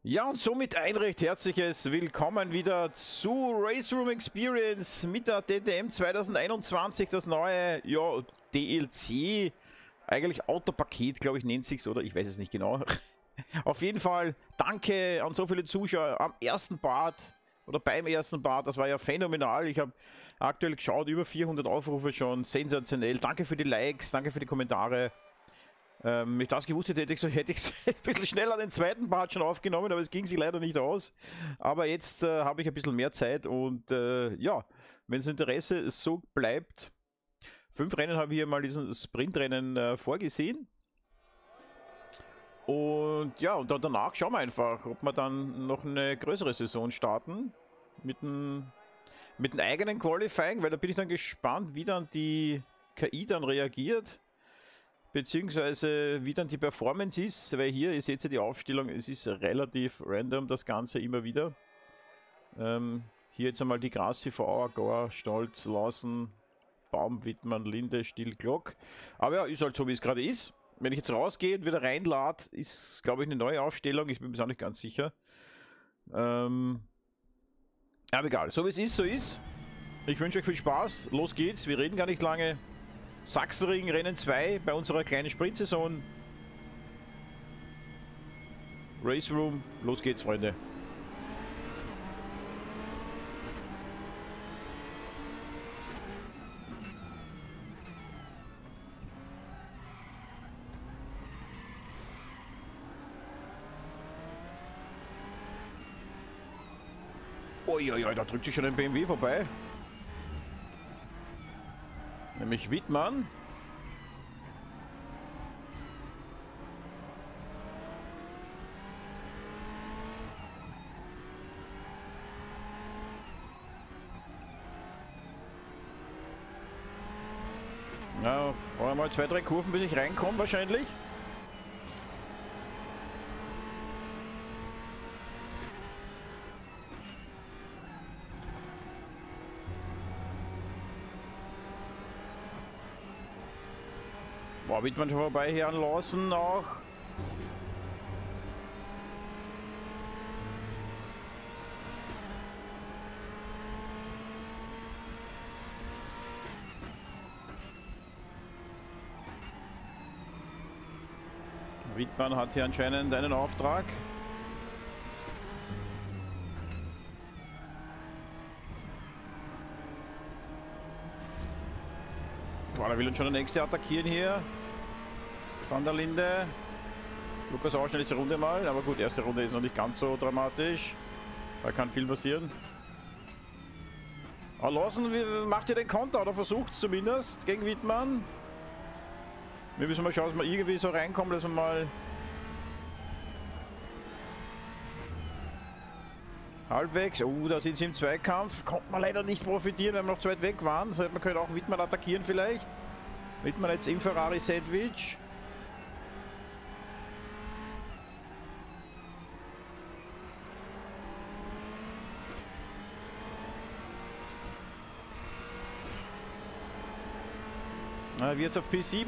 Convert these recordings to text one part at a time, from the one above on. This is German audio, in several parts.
Ja, und somit ein recht herzliches Willkommen wieder zu Race Room Experience mit der DTM 2021, das neue, ja, DLC, eigentlich Autopaket, glaube ich, nennt sich's, oder ich weiß es nicht genau. Auf jeden Fall, danke an so viele Zuschauer am ersten Part, oder beim ersten Part, das war ja phänomenal. Ich habe aktuell geschaut, über 400 Aufrufe schon, sensationell. Danke für die Likes, danke für die Kommentare. Wenn ich das gewusst hätte, hätte ich ein bisschen schneller den zweiten Part schon aufgenommen, aber es ging sich leider nicht aus. Aber jetzt habe ich ein bisschen mehr Zeit und ja, wenn das Interesse so bleibt, 5 Rennen habe ich hier mal diesen Sprintrennen vorgesehen. Und ja, und dann danach schauen wir einfach, ob wir dann noch eine größere Saison starten mit einem eigenen Qualifying, weil da bin ich dann gespannt, wie dann die KI dann reagiert. Beziehungsweise wie dann die Performance ist, weil hier ist jetzt die Aufstellung, es ist relativ random das Ganze immer wieder. Hier jetzt einmal die Grassi, V, Agor, Stolz, Lawson, Baum, Wittmann, Linde, Still, Glock. Aber ja, ist halt so wie es gerade ist. Wenn ich jetzt rausgehe und wieder reinlade, ist glaube ich eine neue Aufstellung, ich bin mir auch nicht ganz sicher. Aber egal, so wie es ist, so ist. Ich wünsche euch viel Spaß, los geht's, wir reden gar nicht lange. Sachsenring Rennen 2 bei unserer kleinen Sprintsaison. Race Room, los geht's, Freunde. Uiuiui, da drückt sich schon ein BMW vorbei. Nämlich Wittmann. Ja, brauchen wir mal 2, 3 Kurven, bis ich reinkomme wahrscheinlich. Boah, Wittmann schon vorbei hier an Lawson auch. Wittmann hat hier anscheinend einen Auftrag. Boah, da will uns schon der nächste attackieren hier. Van der Linde. Lukas auch schnell diese Runde mal. Aber gut, erste Runde ist noch nicht ganz so dramatisch. Da kann viel passieren. Aber Lawson macht hier den Konter, oder versucht es zumindest gegen Wittmann. Wir müssen mal schauen, dass wir irgendwie so reinkommen, dass wir mal halbwegs. Da sind sie im Zweikampf. Konnte man leider nicht profitieren, weil wir noch zu weit weg waren. Das heißt, man könnte auch Wittmann attackieren vielleicht. Wittmann jetzt im Ferrari Sandwich. Wir jetzt auf P7.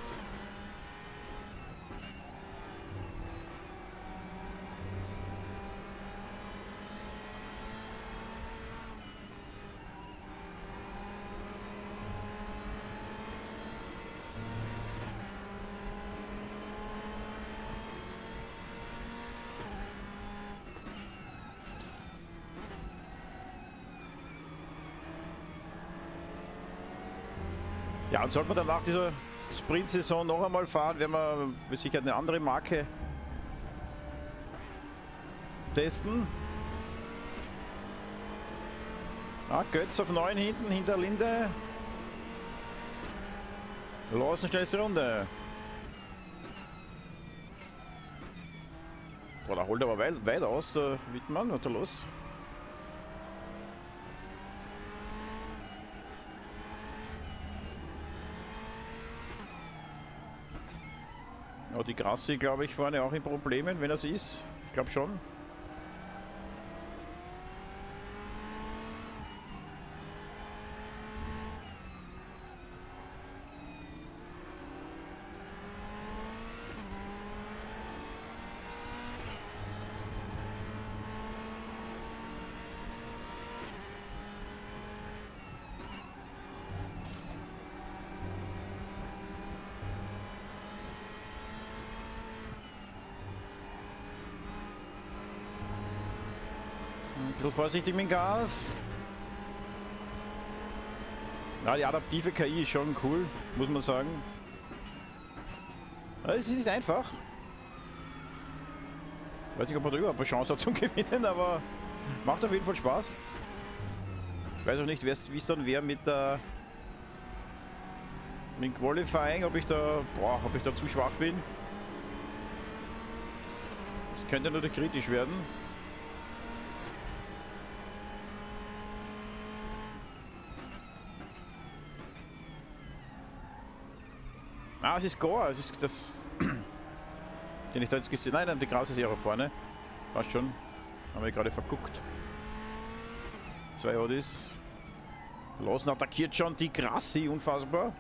Ja, und sollte man dann nach dieser Sprint-Saison noch einmal fahren, werden wir mit Sicherheit eine andere Marke testen. Götz auf 9 hinten, hinter Linde. Lawson, schnellste Runde. Boah, da holt er aber weit aus, der Wittmann. Was ist da los? Ja, die Grassi, glaube ich, vorne auch in Problemen, wenn das ist. Ich glaube schon. Bloß vorsichtig mit dem Gas. Ja, die adaptive KI ist schon cool, muss man sagen. Ja, es ist nicht einfach. Weiß nicht, ob man da überhaupt eine Chance hat zum Gewinnen, aber macht auf jeden Fall Spaß. Ich weiß auch nicht, wie es dann wäre mit der mit Qualifying, ob ich da zu schwach bin. Das könnte natürlich kritisch werden. Ah, es ist Gore, es ist das, den ich da jetzt gesehen habe. Nein, die Kraus ist eher vorne. Passt schon. Haben wir gerade verguckt. 2 Audis. Lawson attackiert schon die Grassi, unfassbar.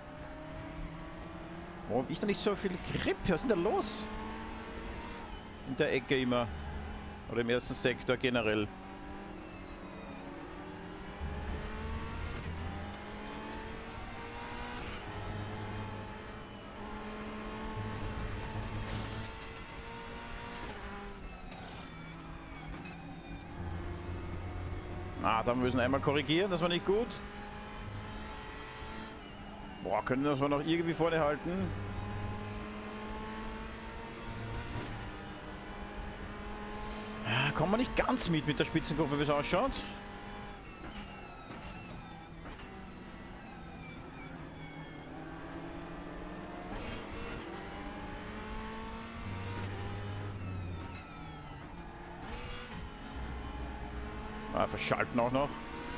Warum ist da nicht so viel Grip? Was ist denn da los? In der Ecke immer. Oder im ersten Sektor generell. Ah, da müssen wir einmal korrigieren, das war nicht gut. Boah, können wir das mal noch irgendwie vorne halten? Kommen wir nicht ganz mit der Spitzengruppe, wie es ausschaut. Ah, verschalten auch noch.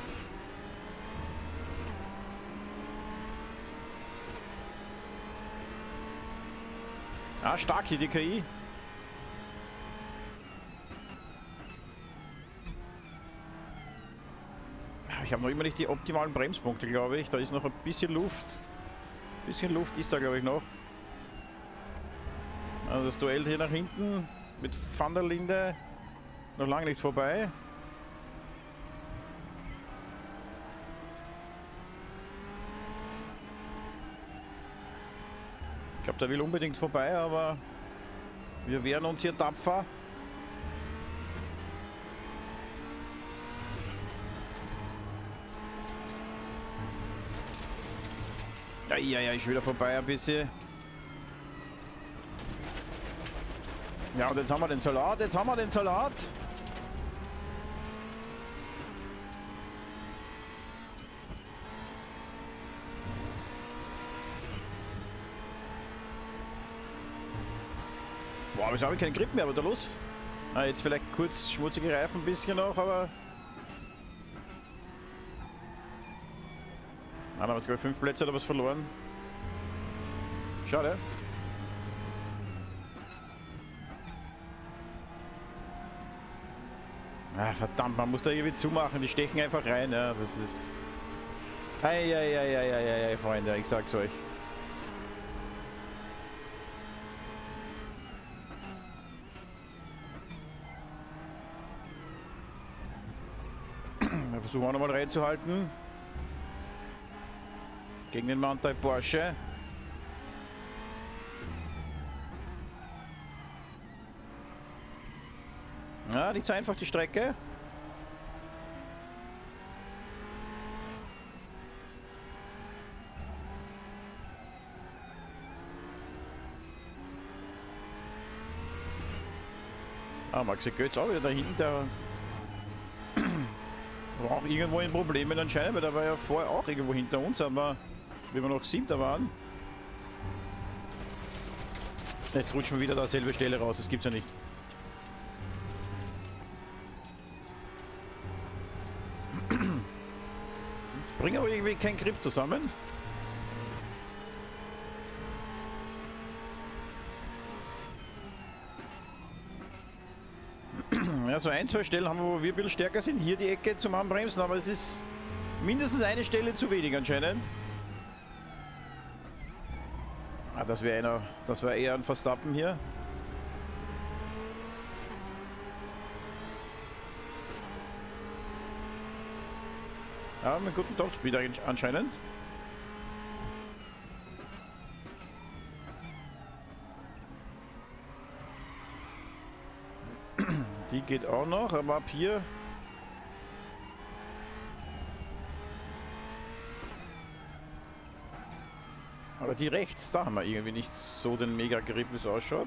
Ah, stark hier die KI. Ich habe noch immer nicht die optimalen Bremspunkte, glaube ich. Da ist noch ein bisschen Luft. Ein bisschen Luft ist da, glaube ich, noch. Also das Duell hier nach hinten mit Van der Linde noch lange nicht vorbei. Ich glaube, der will unbedingt vorbei, aber wir wehren uns hier tapfer. Ja, ich will wieder vorbei ein bisschen. Ja, und jetzt haben wir den Salat, Boah, wieso habe ich keinen Grip mehr, aber da los? Ah, jetzt vielleicht kurz schmutzige Reifen ein bisschen noch, aber... Ah, dann haben wir jetzt, glaube ich, 5 Plätze oder was verloren. Schade. Ah, verdammt, man muss da irgendwie zumachen, die stechen einfach rein, ja, das ist... Ei, Freunde, ich sag's euch. Wir versuchen auch nochmal reinzuhalten. Gegen den Mountain Porsche. Ja, nicht so einfach die Strecke. Ah, Maxi Götz auch wieder dahinter. War auch irgendwo in Problemen anscheinend, weil der war ja vorher auch irgendwo hinter uns, aber wie wir noch 7. waren. Jetzt rutschen wir wieder da selbe Stelle raus, das gibt's ja nicht. Bringen aber irgendwie keinen Grip zusammen. Ja, so 1, 2 Stellen haben wir, wo wir ein bisschen stärker sind. Hier die Ecke zum Anbremsen, aber es ist mindestens eine Stelle zu wenig anscheinend. Ah, das wäre eher ein Verstappen hier. Ja, mit gutem Topspeed anscheinend. Die geht auch noch, aber ab hier Aber die rechts, da haben wir irgendwie nicht so den Mega-Grip, wie es ausschaut.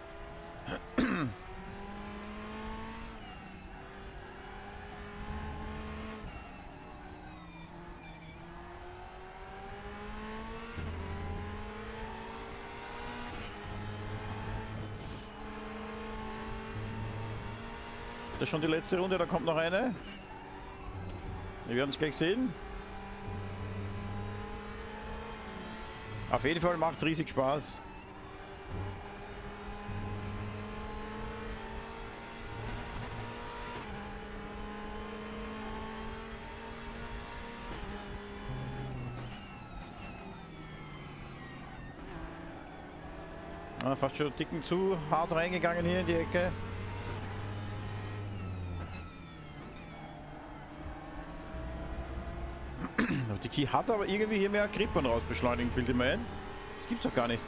Ist das schon die letzte Runde? Da kommt noch eine. Wir werden es gleich sehen. Auf jeden Fall macht es riesig Spaß. Ah, fast schon dicken zu hart reingegangen hier in die Ecke. Die Key hat aber irgendwie hier mehr Grippern rausbeschleunigen, bildet mir ein. Das gibt's doch gar nicht.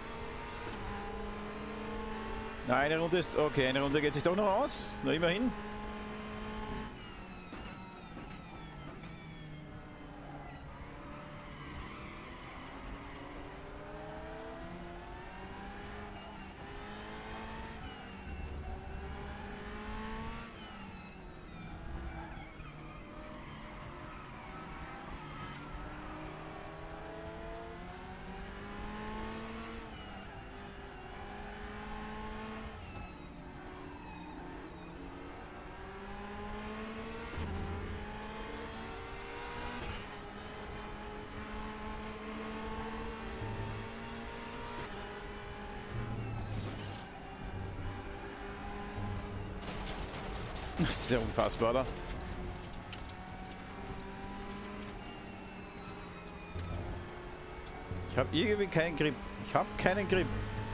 Na, eine Runde ist... Okay, eine Runde geht sich doch noch aus. Na, immerhin. Das ist ja unfassbar, oder? Ich habe irgendwie keinen Grip. Ich habe keinen Grip.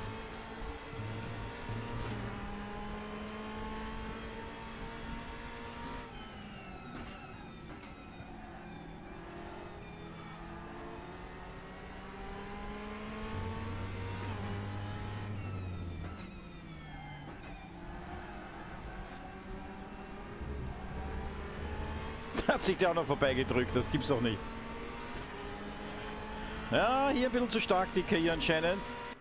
Hat sich der auch noch vorbeigedrückt, das gibt's doch nicht. Ja, hier ein bisschen zu stark, die KI anscheinend.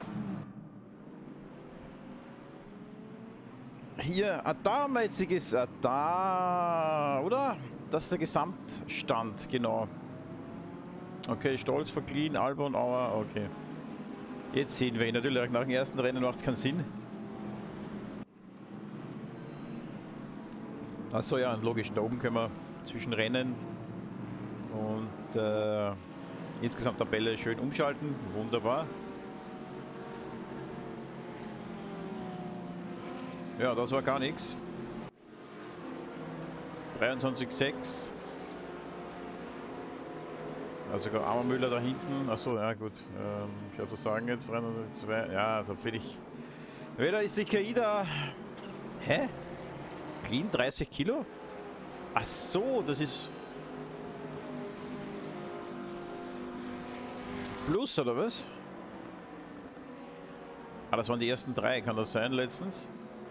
Hier, da haben wir jetzt da, oder? Das ist der Gesamtstand, genau. Okay, Stolz, Verglien, Albon, Auer, okay. Jetzt sehen wir ihn natürlich, nach dem ersten Rennen macht es keinen Sinn. Achso, ja, logisch, da oben können wir zwischen Rennen und insgesamt Tabelle schön umschalten. Wunderbar. Ja, das war gar nichts. 23,6. Also sogar Ammermüller da hinten. Achso, ja gut. Ich würde sagen jetzt 302. Ja, also will ich. Weder ist die KI da. Hä? Clean 30 Kilo? Ach so, das ist. Plus oder was? Ah, das waren die ersten drei, kann das sein letztens?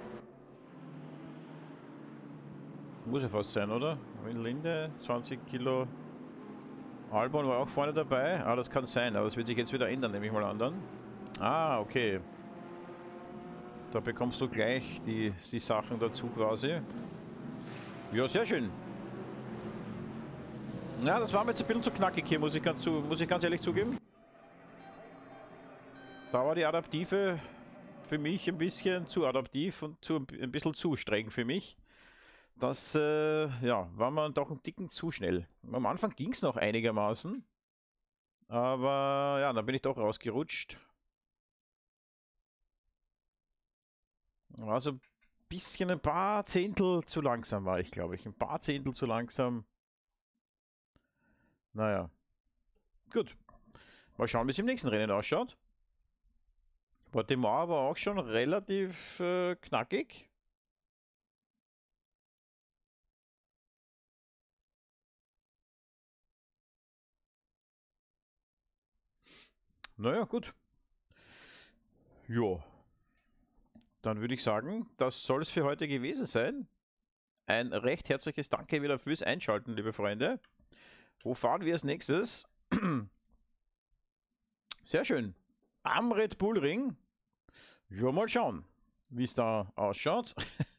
Muss ja fast sein, oder? Linde, 20 Kilo. Albon war auch vorne dabei. Ah, das kann sein, aber das wird sich jetzt wieder ändern, nehme ich mal an dann. Ah, okay. Da bekommst du gleich die Sachen dazu quasi. Ja, sehr schön. Ja, das war mir jetzt ein bisschen zu knackig hier, muss ich ganz ehrlich zugeben. Da war die Adaptive für mich ein bisschen zu adaptiv und ein bisschen zu streng für mich. Das ja, war man doch einen Ticken zu schnell. Am Anfang ging es noch einigermaßen. Aber ja, dann bin ich doch rausgerutscht. Also ein bisschen, ein paar Zehntel zu langsam war ich, glaube ich. Ein paar Zehntel zu langsam. Naja. Gut. Mal schauen, wie es im nächsten Rennen ausschaut. Portimao war auch schon relativ knackig. Naja, gut. Jo. Dann würde ich sagen, das soll es für heute gewesen sein. Ein recht herzliches Danke wieder fürs Einschalten, liebe Freunde. Wo fahren wir als nächstes? Sehr schön. am Red Bull Ring. Ja, mal schauen, wie es da ausschaut.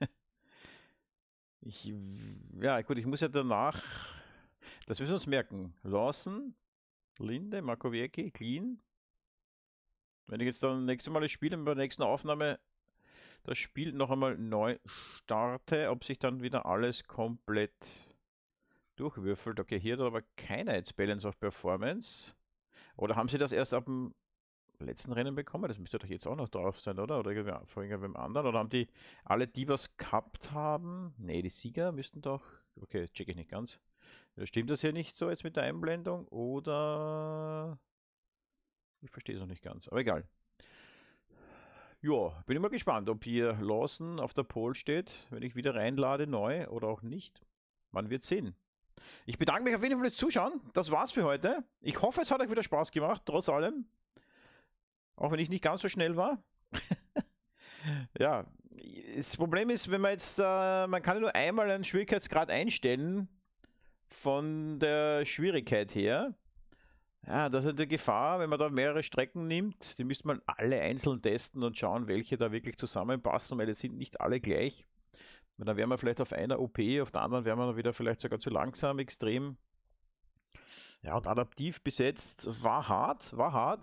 Ja, gut, ich muss ja danach, das müssen wir uns merken. Lawson, Linde, Makowiecki, Clean. Wenn ich jetzt dann nächstes Mal das Spiel bei der nächsten Aufnahme das Spiel noch einmal neu starte, ob sich dann wieder alles komplett durchwürfelt. Okay, hier hat aber keiner jetzt Balance of Performance. Oder haben sie das erst ab dem letzten Rennen bekommen? Das müsste doch jetzt auch noch drauf sein, oder? Oder vor irgendwem anderen? Oder haben die alle, die was gehabt haben? Ne, die Sieger müssten doch. Okay, check ich nicht ganz. Stimmt das hier nicht so jetzt mit der Einblendung? Oder. Ich verstehe es noch nicht ganz, aber egal. Ja, bin ich mal gespannt, ob hier Lawson auf der Pole steht, wenn ich wieder reinlade neu oder auch nicht. Man wird sehen. Ich bedanke mich auf jeden Fall fürs Zuschauen. Das war's für heute. Ich hoffe, es hat euch wieder Spaß gemacht, trotz allem. Auch wenn ich nicht ganz so schnell war. Ja, das Problem ist, wenn man jetzt, man kann ja nur einmal einen Schwierigkeitsgrad einstellen von der Schwierigkeit her. Ja, das ist eine Gefahr, wenn man da mehrere Strecken nimmt. Die müsste man alle einzeln testen und schauen, welche da wirklich zusammenpassen, weil die sind nicht alle gleich. Und dann wären wir vielleicht auf einer OP, auf der anderen wären wir dann wieder vielleicht sogar zu langsam, extrem. Ja, und adaptiv besetzt war hart,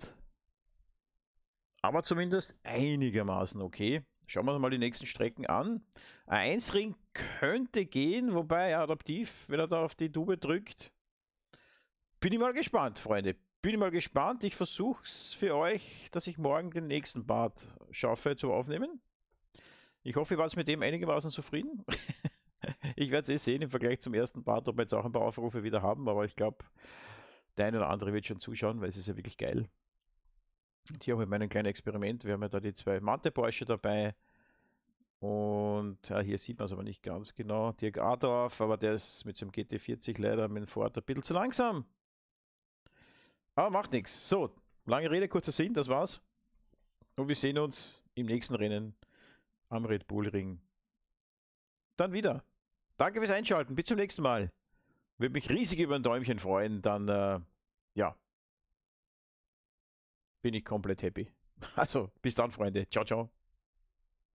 aber zumindest einigermaßen okay. Schauen wir uns mal die nächsten Strecken an. Ein 1-Ring könnte gehen, wobei adaptiv, wenn er da auf die Tube drückt. Bin ich mal gespannt, Freunde. Bin ich mal gespannt. Ich versuche es für euch, dass ich morgen den nächsten Part schaffe zu aufnehmen. Ich hoffe, ihr wart mit dem einigermaßen zufrieden. Ich werde es sehen im Vergleich zum ersten Part, ob wir jetzt auch ein paar Aufrufe wieder haben, aber ich glaube, der eine oder andere wird schon zuschauen, weil es ist ja wirklich geil. Und hier auch mit meinem kleinen Experiment. Wir haben ja da die zwei Mante Porsche dabei. Und ja, hier sieht man es aber nicht ganz genau. Dirk Adorf, aber der ist mit seinem GT40 leider mit dem Ford ein bisschen zu langsam. Aber macht nichts. So, lange Rede, kurzer Sinn, das war's. Und wir sehen uns im nächsten Rennen am Red Bull Ring dann wieder. Danke fürs Einschalten, bis zum nächsten Mal. Würde mich riesig über ein Däumchen freuen, dann ja, bin ich komplett happy. Also, bis dann, Freunde. Ciao, ciao.